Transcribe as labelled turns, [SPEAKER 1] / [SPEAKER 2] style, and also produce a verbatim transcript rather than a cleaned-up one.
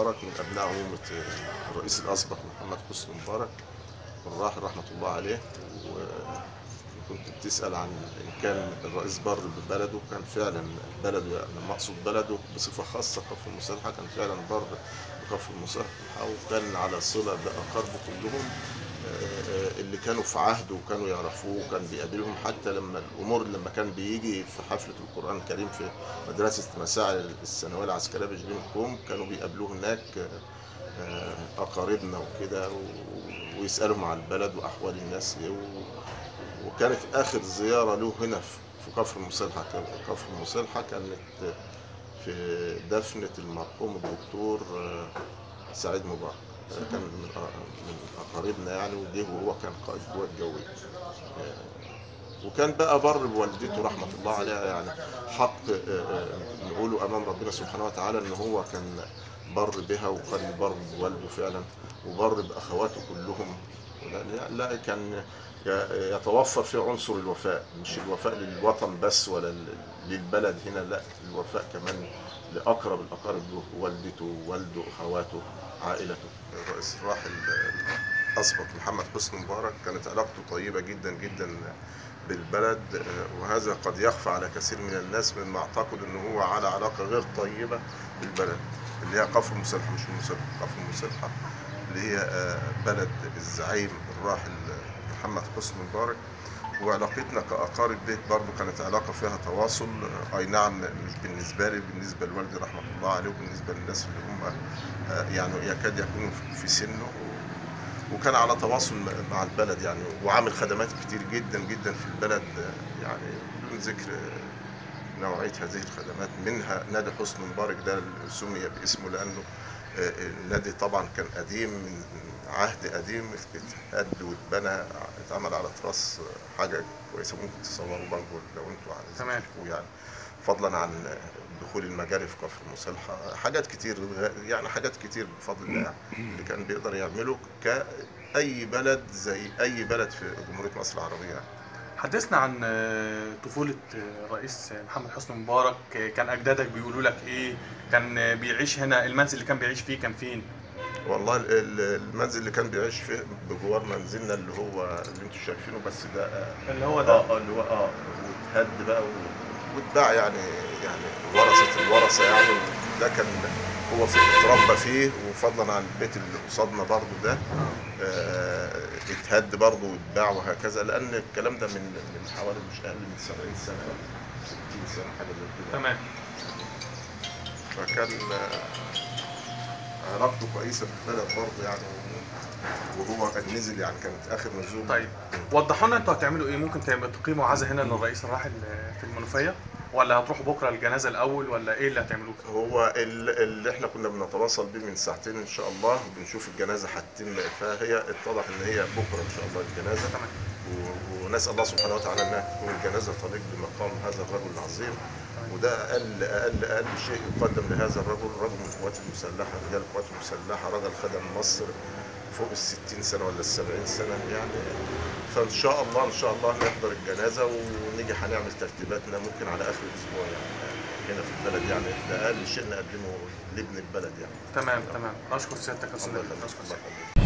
[SPEAKER 1] مبارك من ابناء عمومه الرئيس الاسبق محمد حسني مبارك الراحل رحمه الله عليه. وكنت بتسال عن ان كان الرئيس بر ببلده، كان فعلا بلده، يعني لما اقصد بلده بصفه خاصه كفر المسلحه، كان فعلا بر بكفر المسلحه، وكان على صله باقاربه كلهم اللي كانوا في عهده وكانوا يعرفوه، وكان بيقابلهم حتى لما الامور، لما كان بيجي في حفله القران الكريم في مدرسه مساعي الثانويه العسكريه بجليم الكوم، كانوا بيقابلوه هناك اقاربنا وكده، ويسالهم عن البلد واحوال الناس ايه. وكانت اخر زياره له هنا في كفر المسلحه، كفر المسلحه كانت في دفنه المرحوم الدكتور سعيد مبارك، كان من من اقاربنا يعني، وجه وهو كان قائد قوات جويه. وكان بقى بر بوالدته رحمه الله عليها، يعني حق نقوله امام ربنا سبحانه وتعالى ان هو كان بر بها، وكان بر بوالده فعلا، وبر باخواته كلهم. لا, لا كان يتوفر فيه عنصر الوفاء، مش الوفاء للوطن بس ولا للبلد هنا، لا الوفاء كمان لاقرب الاقارب له، والدته والده اخواته عائلته. الرئيس الراحل الاسبق محمد حسني مبارك كانت علاقته طيبه جدا جدا بالبلد، وهذا قد يخفى على كثير من الناس مما اعتقد ان هو على علاقه غير طيبه بالبلد اللي هي كفر المسلحه، مش المسلحه، كفر المسلحه اللي هي بلد الزعيم الراحل محمد حسني مبارك. وعلاقتنا كأقارب بيت برضه كانت علاقة فيها تواصل، أي نعم مش بالنسبة لي، بالنسبة لوالدي رحمة الله عليه، وبالنسبة للناس اللي هم يعني يكاد يكونوا في سنه، وكان على تواصل مع البلد يعني، وعامل خدمات كتير جدا جدا في البلد، يعني بدون ذكر نوعية هذه الخدمات. منها نادي حسني مبارك ده سمي باسمه لأنه النادي طبعا كان قديم، من عهد قديم، اتهد واتبنى، اتعمل على تراس حاجه كويسه، ممكن تصوروا برضه لو انتوا عايزين تشوفوه يعني، فضلا عن دخول المجاري في كفر المسلحه، حاجات كتير يعني، حاجات كتير بفضل الله اللي كان بيقدر يعمله كأي بلد زي أي بلد في جمهورية مصر العربية يعني.
[SPEAKER 2] حدثنا عن طفولة الرئيس محمد حسني مبارك، كان أجدادك بيقولوا لك إيه؟ كان بيعيش هنا، المنزل اللي كان بيعيش فيه كان فين؟
[SPEAKER 1] والله المنزل اللي كان بيعيش فيه بجوار منزلنا اللي هو اللي انتوا شايفينه، بس ده
[SPEAKER 2] اللي هو ده
[SPEAKER 1] اه اللي هو اه واتهد بقى واتباع يعني، يعني ورثة الورثة يعني. ده كان هو في اتربى فيه، وفضلا عن البيت اللي قصادنا برضه ده آه اتهد برضه واتباع وهكذا، لأن الكلام ده من من حوالي مش أقل من سبعين سنة ستين سنة حاجة زي كده.
[SPEAKER 2] تمام.
[SPEAKER 1] فكان علاقته كويسه بالبلد برضه يعني، وهو كان نزل يعني، كانت اخر نزول.
[SPEAKER 2] طيب وضحوا لنا انتوا هتعملوا ايه؟ ممكن تقيموا عزاء هنا للرئيس الراحل في المنوفيه، ولا هتروحوا بكره الجنازه الاول، ولا ايه اللي هتعملوه؟
[SPEAKER 1] هو اللي احنا كنا بنتواصل بيه من ساعتين ان شاء الله، بنشوف الجنازه هتتم، فهي اتضح ان هي بكره ان شاء الله الجنازه.
[SPEAKER 2] تمام.
[SPEAKER 1] ونسال الله سبحانه وتعالى انها تكون الجنازه تليق بمقام هذا الرجل العظيم. وده اقل اقل اقل شيء يقدم لهذا الرجل، رجل من القوات المسلحه، رجال القوات المسلحه، رجل خدم مصر فوق الستين سنه ولا السبعين سنه يعني. فان شاء الله ان شاء الله نحضر الجنازه، ونيجي هنعمل ترتيباتنا ممكن على اخر الاسبوع يعني هنا في البلد يعني، ده اقل شيء نقدمه لابن البلد يعني.
[SPEAKER 2] تمام تمام. اشكر سيادتك يا استاذ.
[SPEAKER 1] الله يخليك.